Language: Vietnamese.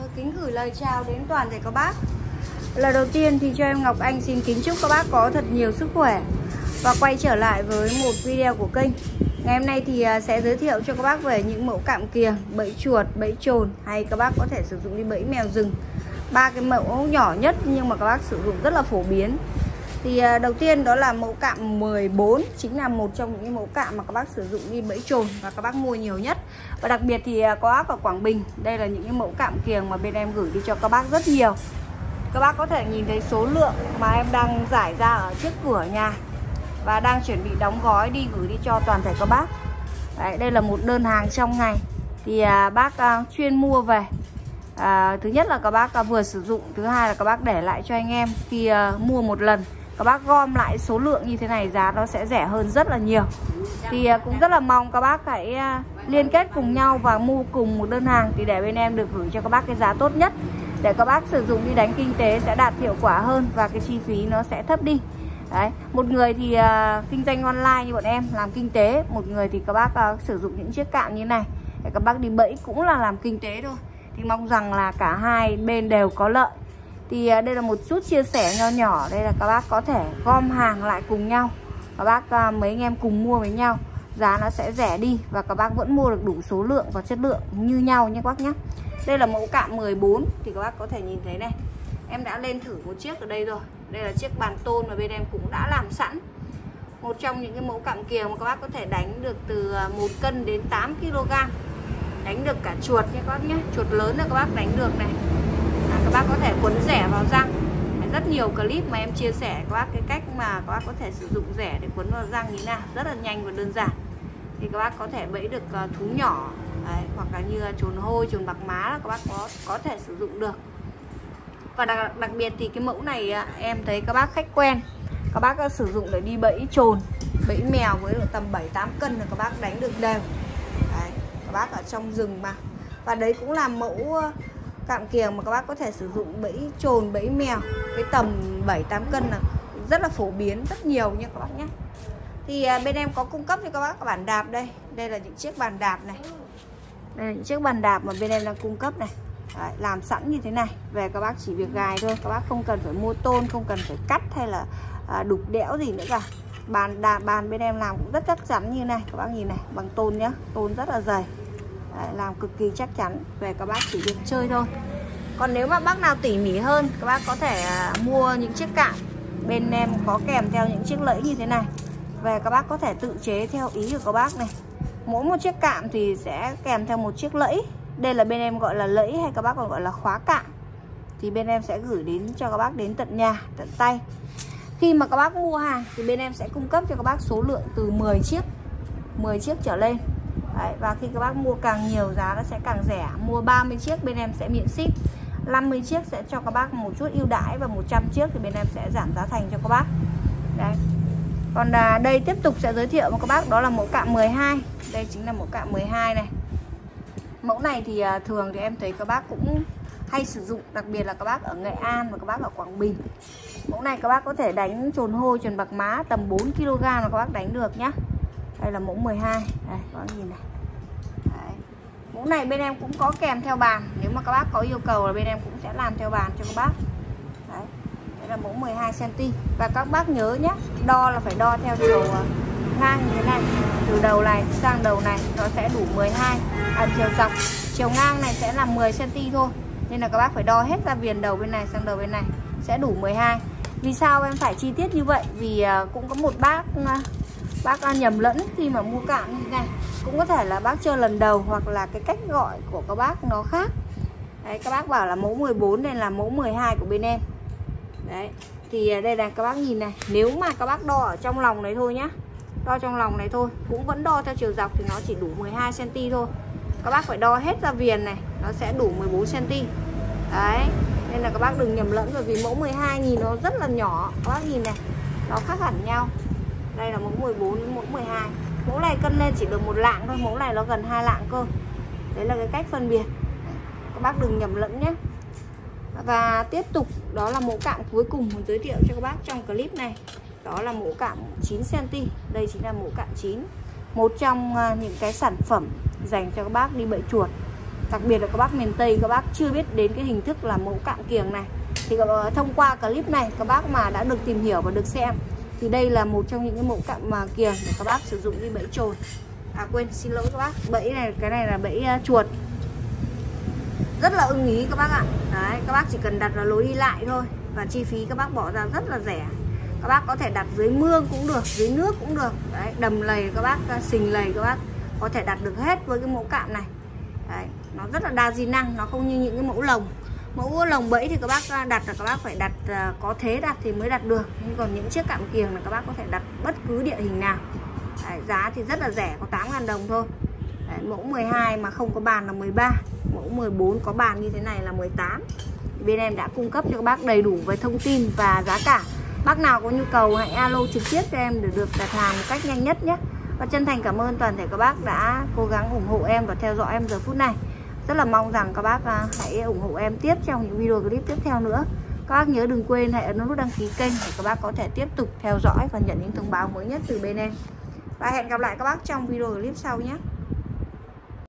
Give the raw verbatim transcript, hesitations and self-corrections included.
Tôi kính gửi lời chào đến toàn thể các bác. Lần đầu tiên thì cho em Ngọc Anh xin kính chúc các bác có thật nhiều sức khỏe và quay trở lại với một video của kênh. Ngày hôm nay thì sẽ giới thiệu cho các bác về những mẫu cạm kiềng, bẫy chuột, bẫy trồn hay các bác có thể sử dụng đi bẫy mèo rừng. Ba cái mẫu nhỏ nhất nhưng mà các bác sử dụng rất là phổ biến. Thì đầu tiên đó là mẫu cạm mười bốn, chính là một trong những mẫu cạm mà các bác sử dụng đi bẫy trồn và các bác mua nhiều nhất. Và đặc biệt thì có áp ở Quảng Bình. Đây là những cái mẫu cạm kiềng mà bên em gửi đi cho các bác rất nhiều. Các bác có thể nhìn thấy số lượng mà em đang giải ra ở trước cửa nhà và đang chuẩn bị đóng gói đi gửi đi cho toàn thể các bác. Đấy, đây là một đơn hàng trong ngày. Thì à, bác à, chuyên mua về. À, thứ nhất là các bác à, vừa sử dụng, thứ hai là các bác để lại cho anh em khi à, mua một lần. Các bác gom lại số lượng như thế này giá nó sẽ rẻ hơn rất là nhiều. Thì à, cũng rất là mong các bác hãy à, liên kết cùng nhau và mua cùng một đơn hàng thì để bên em được gửi cho các bác cái giá tốt nhất, để các bác sử dụng đi đánh kinh tế sẽ đạt hiệu quả hơn và cái chi phí nó sẽ thấp đi. Đấy, một người thì uh, kinh doanh online như bọn em làm kinh tế, một người thì các bác uh, sử dụng những chiếc cạm như này để các bác đi bẫy cũng là làm kinh tế thôi. Thì mong rằng là cả hai bên đều có lợi. Thì uh, đây là một chút chia sẻ nho nhỏ, đây là các bác có thể gom hàng lại cùng nhau, các bác uh, mấy anh em cùng mua với nhau, giá nó sẽ rẻ đi và các bác vẫn mua được đủ số lượng và chất lượng như nhau nhé các bác nhé. Đây là mẫu cạm mười bốn thì các bác có thể nhìn thấy này. Em đã lên thử một chiếc ở đây rồi. Đây là chiếc bàn tôn mà bên em cũng đã làm sẵn. Một trong những cái mẫu cạm kiềng mà các bác có thể đánh được từ một cân đến tám ki lô gam. Đánh được cả chuột nhé các bác nhé. Chuột lớn là các bác đánh được này. À, các bác có thể quấn rẻ vào răng. Rất nhiều clip mà em chia sẻ các bác cái cách mà các bác có thể sử dụng rẻ để quấn vào răng như thế nào. Rất là nhanh và đơn giản. Thì các bác có thể bẫy được thú nhỏ. Đấy, hoặc là như trồn hôi, trồn bạc má là các bác có có thể sử dụng được. Và đặc, đặc biệt thì cái mẫu này em thấy các bác khách quen, các bác có sử dụng để đi bẫy trồn, bẫy mèo với độ tầm bảy tám cân là các bác đánh được đều. Đấy, các bác ở trong rừng mà. Và đấy cũng là mẫu cạm kiềng mà các bác có thể sử dụng bẫy trồn, bẫy mèo. Cái tầm bảy tám cân là rất là phổ biến, rất nhiều nha các bác nhé. Thì bên em có cung cấp cho các bác bản đạp đây. Đây là những chiếc bàn đạp này. Đây là những chiếc bàn đạp mà bên em đang cung cấp này. Đấy, làm sẵn như thế này. Về các bác chỉ việc gài thôi. Các bác không cần phải mua tôn, không cần phải cắt hay là à, đục đẽo gì nữa cả. Bàn đạp, bàn bên em làm cũng rất chắc chắn như này. Các bác nhìn này, bằng tôn nhá. Tôn rất là dày. Đấy, làm cực kỳ chắc chắn. Về các bác chỉ việc chơi thôi. Còn nếu mà bác nào tỉ mỉ hơn, các bác có thể à, mua những chiếc cạm. Bên em có kèm theo những chiếc lẫy như thế này. Về các bác có thể tự chế theo ý của các bác này. Mỗi một chiếc cạm thì sẽ kèm theo một chiếc lẫy. Đây là bên em gọi là lẫy hay các bác còn gọi là khóa cạm. Thì bên em sẽ gửi đến cho các bác đến tận nhà, tận tay. Khi mà các bác mua hàng thì bên em sẽ cung cấp cho các bác số lượng từ mười chiếc, mười chiếc trở lên. Đấy, và khi các bác mua càng nhiều giá nó sẽ càng rẻ. Mua ba mươi chiếc bên em sẽ miễn ship, năm mươi chiếc sẽ cho các bác một chút ưu đãi, và một trăm chiếc thì bên em sẽ giảm giá thành cho các bác. Đấy. Còn à, đây tiếp tục sẽ giới thiệu với các bác đó là mẫu cạm mười hai. Đây chính là mẫu cạm mười hai này. Mẫu này thì à, thường thì em thấy các bác cũng hay sử dụng, đặc biệt là các bác ở Nghệ An và các bác ở Quảng Bình. Mẫu này các bác có thể đánh trồn hôi, trồn bạc má tầm bốn ki lô gam là các bác đánh được nhá. Đây là mẫu mười hai. Đây các bác nhìn này. Đấy. Mẫu này bên em cũng có kèm theo bàn. Nếu mà các bác có yêu cầu là bên em cũng sẽ làm theo bàn cho các bác. Đấy. Đây là mẫu mười hai xăng ti mét. Và các bác nhớ nhé, đo là phải đo theo chiều ngang như thế này. Từ đầu này sang đầu này nó sẽ đủ mười hai. À, chiều dọc, chiều ngang này sẽ là mười xăng ti mét thôi. Nên là các bác phải đo hết ra viền đầu bên này sang đầu bên này sẽ đủ mười hai. Vì sao em phải chi tiết như vậy? Vì cũng có một bác Bác nhầm lẫn khi mà mua cạm như thế này. Cũng có thể là bác chơi lần đầu hoặc là cái cách gọi của các bác nó khác. Đấy, các bác bảo là mẫu mười bốn nên là mẫu mười hai của bên em. Đấy, thì đây là các bác nhìn này. Nếu mà các bác đo ở trong lòng này thôi nhá, đo trong lòng này thôi, cũng vẫn đo theo chiều dọc thì nó chỉ đủ mười hai xăng ti mét thôi. Các bác phải đo hết ra viền này, nó sẽ đủ mười bốn xăng ti mét. Đấy, nên là các bác đừng nhầm lẫn, bởi vì mẫu mười hai nhìn nó rất là nhỏ. Các bác nhìn này, nó khác hẳn nhau. Đây là mẫu mười bốn đến mẫu mười hai. Mẫu này cân lên chỉ được một lạng thôi, mẫu này nó gần hai lạng cơ. Đấy là cái cách phân biệt. Các bác đừng nhầm lẫn nhé. Và tiếp tục đó là mẫu cạm cuối cùng muốn giới thiệu cho các bác trong clip này. Đó là mẫu cạm chín xăng ti mét. Đây chính là mẫu cạm chín. Một trong những cái sản phẩm dành cho các bác đi bẫy chuột. Đặc biệt là các bác miền Tây, các bác chưa biết đến cái hình thức là mẫu cạm kiềng này, thì thông qua clip này các bác mà đã được tìm hiểu và được xem thì đây là một trong những cái mẫu cạm mà kiềng để các bác sử dụng đi bẫy chồn. À quên, xin lỗi các bác, bẫy này, cái này là bẫy uh, chuột. Rất là ưng ý các bác ạ. Đấy, các bác chỉ cần đặt vào lối đi lại thôi, và chi phí các bác bỏ ra rất là rẻ. Các bác có thể đặt dưới mương cũng được, dưới nước cũng được. Đấy, đầm lầy các bác, sình lầy các bác có thể đặt được hết với cái mẫu cạm này. Đấy, nó rất là đa di năng, nó không như những cái mẫu lồng. Mẫu lồng bẫy thì các bác đặt là các bác phải đặt uh, có thế đặt thì mới đặt được. Nhưng còn những chiếc cạm kiềng là các bác có thể đặt bất cứ địa hình nào. Đấy, giá thì rất là rẻ, có tám ngàn đồng thôi. Đấy, mẫu mười hai mà không có bàn là mười ba, mẫu mười bốn có bàn như thế này là mười tám. Bên em đã cung cấp cho các bác đầy đủ về thông tin và giá cả. Bác nào có nhu cầu hãy alo trực tiếp cho em để được đặt hàng một cách nhanh nhất nhé. Và chân thành cảm ơn toàn thể các bác đã cố gắng ủng hộ em và theo dõi em giờ phút này. Rất là mong rằng các bác hãy ủng hộ em tiếp trong những video clip tiếp theo nữa. Các bác nhớ đừng quên hãy ấn nút đăng ký kênh để các bác có thể tiếp tục theo dõi và nhận những thông báo mới nhất từ bên em. Và hẹn gặp lại các bác trong video clip sau nhé.